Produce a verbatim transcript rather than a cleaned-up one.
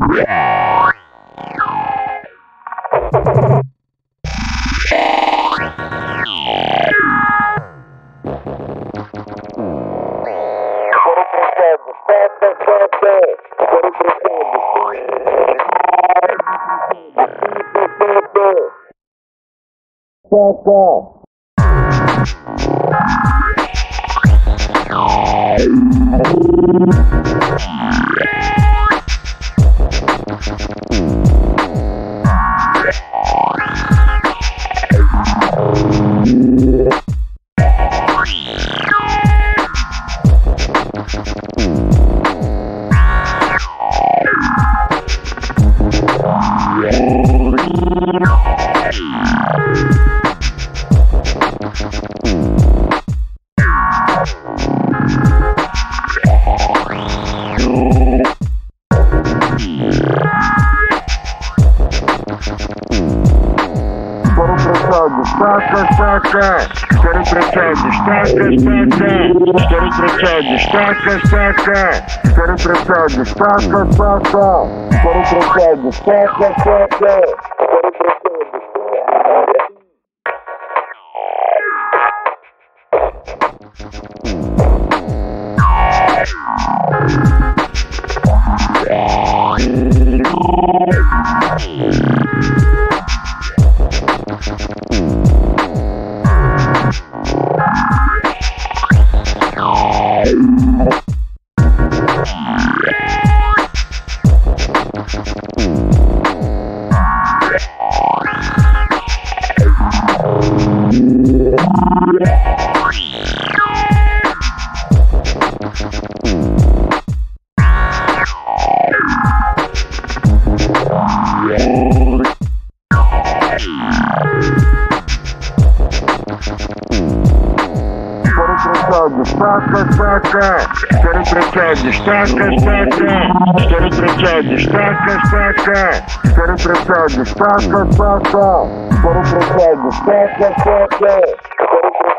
Quero trocar destaca, destaca. Quero trocar destaca, destaca. Quero trocar destaca, destaca. Quero trocar destaca, destaca. Destaca, destaca. Quero trocar destaca, destaca. Quero trocar destaca, destaca. Quero trocar destaca, destaca. Quero trocar destaca, destaca.